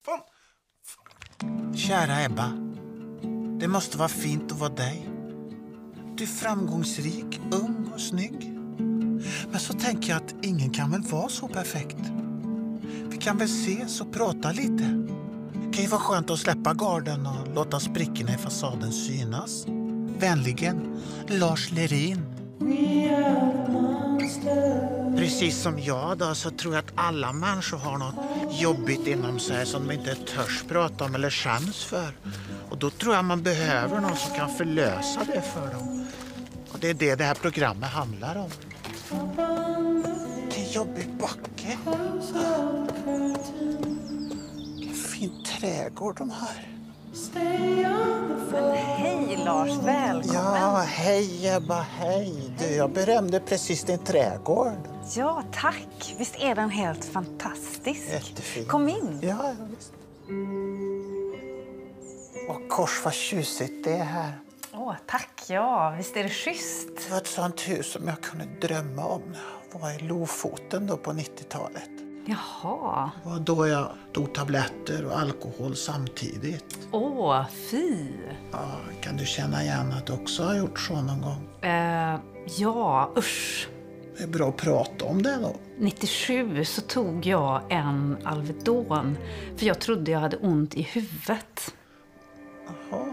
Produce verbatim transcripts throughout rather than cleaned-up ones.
Fan. Kära Ebba, det måste vara fint att vara dig. Du är framgångsrik, ung och snygg. Men så tänker jag att ingen kan väl vara så perfekt. Vi kan väl ses och prata lite. Det kan ju vara skönt att släppa garden och låta sprickorna i fasaden synas. Vänligen, Lars Lerin. Precis som jag då, så tror jag att alla människor har något jobbigt inom sig som de inte törs prata om eller chans för. Och då tror jag man behöver någon som kan förlösa det för dem. Och det är det det här programmet handlar om. Det är en jobbig backe. Vilken fin trädgård de har. Men hej Lars, välkommen. Ja, hej Ebba, hej. Du, jag berömde precis din trädgård. Ja, tack. Visst är den helt fantastisk? Jättefin. Kom in. Ja, ja visst. Och kors, vad tjusigt det är här. Åh, tack. Ja, visst är det schysst. Det var ett sånt hus som jag kunde drömma om. Jag var i Lofoten då på nittiotalet. Jaha. Det var då jag tog tabletter och alkohol samtidigt. Åh, fy. Ja, kan du känna igen att du också har gjort så någon gång? Eh, ja, usch. Det är bra att prata om det då. nittiosju så tog jag en Alvedon. För jag trodde jag hade ont i huvudet. Jaha.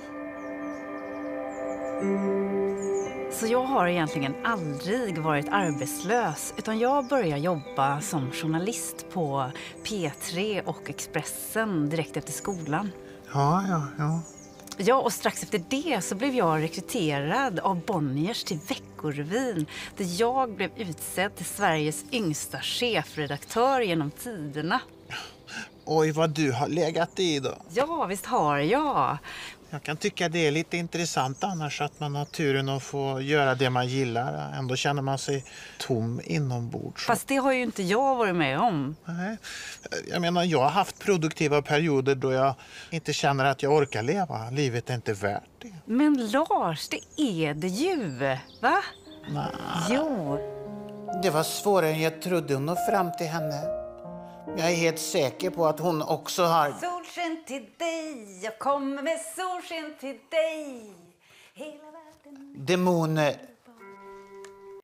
Så jag har egentligen aldrig varit arbetslös, utan jag började jobba som journalist på P tre och Expressen direkt efter skolan. Ja, ja, ja. Ja, och strax efter det så blev jag rekryterad av Bonniers till Veckorevyn, där jag blev utsedd till Sveriges yngsta chefredaktör genom tiderna. Oj, vad du har legat i då. Ja, visst har jag. Jag kan tycka det är lite intressant annars att man har turen att få göra det man gillar. Ändå känner man sig tom inombords. Fast det har ju inte jag varit med om. Nej. Jag menar, jag har haft produktiva perioder då jag inte känner att jag orkar leva. Livet är inte värt det. Men Lars, det är det ju, va? Nej. Jo. Det var svårare än jag trodde att nå fram till henne. Jag är helt säker på att hon också har... Solsken till dig, jag kommer med solsken till dig. Hela världen... Demoner